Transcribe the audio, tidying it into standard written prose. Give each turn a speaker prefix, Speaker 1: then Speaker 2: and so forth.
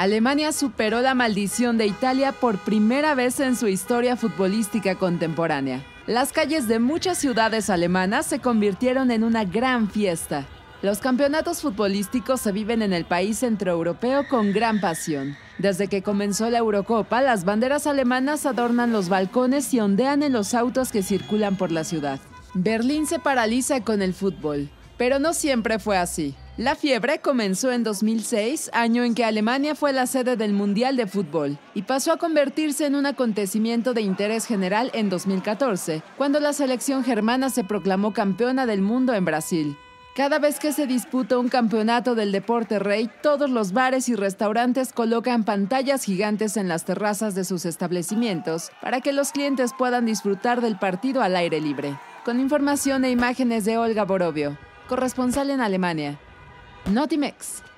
Speaker 1: Alemania superó la maldición de Italia por primera vez en su historia futbolística contemporánea. Las calles de muchas ciudades alemanas se convirtieron en una gran fiesta. Los campeonatos futbolísticos se viven en el país centroeuropeo con gran pasión. Desde que comenzó la Eurocopa, las banderas alemanas adornan los balcones y ondean en los autos que circulan por la ciudad. Berlín se paraliza con el fútbol, pero no siempre fue así. La fiebre comenzó en 2006, año en que Alemania fue la sede del Mundial de Fútbol, y pasó a convertirse en un acontecimiento de interés general en 2014, cuando la selección germana se proclamó campeona del mundo en Brasil. Cada vez que se disputa un campeonato del deporte rey, todos los bares y restaurantes colocan pantallas gigantes en las terrazas de sus establecimientos para que los clientes puedan disfrutar del partido al aire libre. Con información e imágenes de Olga Borovio, corresponsal en Alemania. Notimex.